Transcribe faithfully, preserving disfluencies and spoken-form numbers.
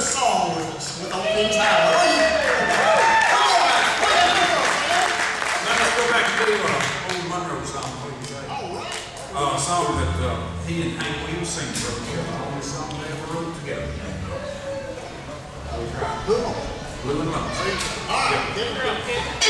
song with us with old King's Highway. Oh, yeah. Now let's go back to the uh, old Monroe song. What do you say? All right. Uh, a song that uh, he and Hank Williams sing for together. The only song they ever wrote together. That's right. Blue. Blue and Lonesome. All right. Get it around, kid.